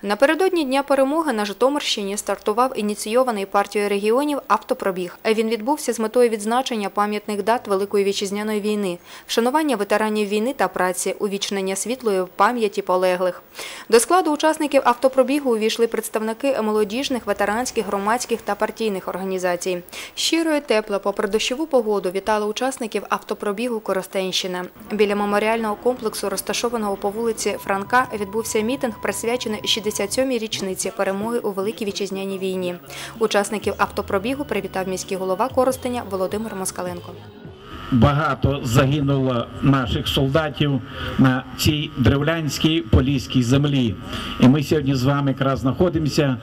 Напередодні Дня перемоги на Житомирщині стартував ініційований партією регіонів автопробіг. Він відбувся з метою відзначення пам'ятних дат Великої Вітчизняної війни, вшанування ветеранів війни та праці, увічнення світлої пам'яті полеглих. До складу учасників автопробігу увійшли представники молодіжних, ветеранських, громадських та партійних організацій. Щиро і тепло, попри дощову погоду, вітали учасників автопробігу Коростенщина. Біля меморіального комплексу, розташованого по вулиці Франка, відбувся мітинг, присвячений 67-й річниці перемоги у Великій Вітчизняній війні. Учасників автопробігу привітав міський голова Коростеня Володимир Москаленко. Багато загинуло наших солдатів на цій древлянській поліській землі. І ми сьогодні з вами якраз знаходимося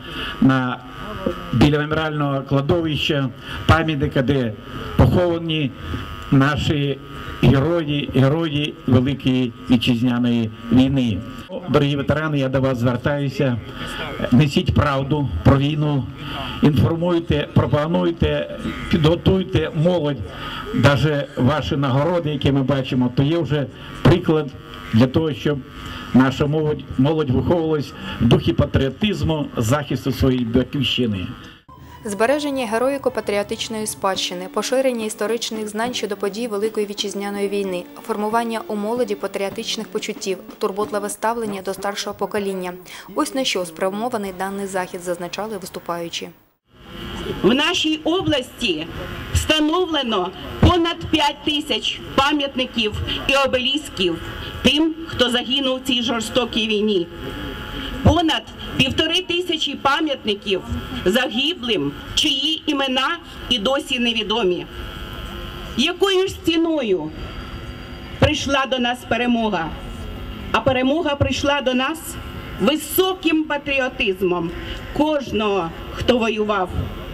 біля меморіального кладовища, пам'ятника, де поховані наші герої Великої Вітчизняної війни. Дорогі ветерани, я до вас звертаюся. Несіть правду про війну, інформуйте, пропагандуйте, підготуйте молодь. Навіть ваші нагороди, які ми бачимо, то є вже приклад для того, щоб наша молодь виховувалась в духі патріотизму, захисту своєї батьківщини. Збереження героїко-патріотичної спадщини, поширення історичних знань щодо подій Великої Вітчизняної війни, формування у молоді патріотичних почуттів, турботливе ставлення до старшого покоління. Ось на що спрямований даний захід, зазначали виступаючі. В нашій області встановлено понад 5 тисяч пам'ятників і обелісків тим, хто загинув у цій жорстокій війні. Понад 1500 пам'ятників загиблим, чиї імена і досі невідомі. Якою ж ціною прийшла до нас перемога? А перемога прийшла до нас високим патріотизмом кожного, хто воював.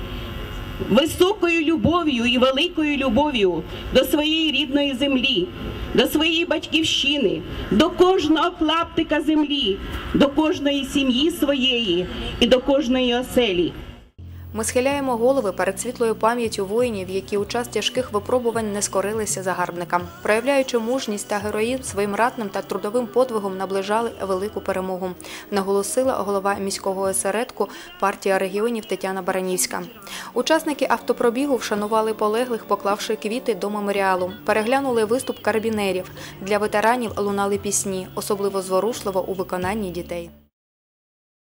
Високою любов'ю і великою любов'ю до своєї рідної землі, до своєї батьківщини, до кожного клаптика землі, до кожної сім'ї своєї і до кожної оселі. Ми схиляємо голови перед світлою пам'яттю воїнів, які у час тяжких випробувань не скорилися загарбникам. Проявляючи мужність та героїзм, своїм ратним та трудовим подвигом наближали велику перемогу, наголосила голова міського осередку партія регіонів Тетяна Баранівська. Учасники автопробігу вшанували полеглих, поклавши квіти до меморіалу. Переглянули виступ карабінерів. Для ветеранів лунали пісні, особливо зворушливо у виконанні дітей.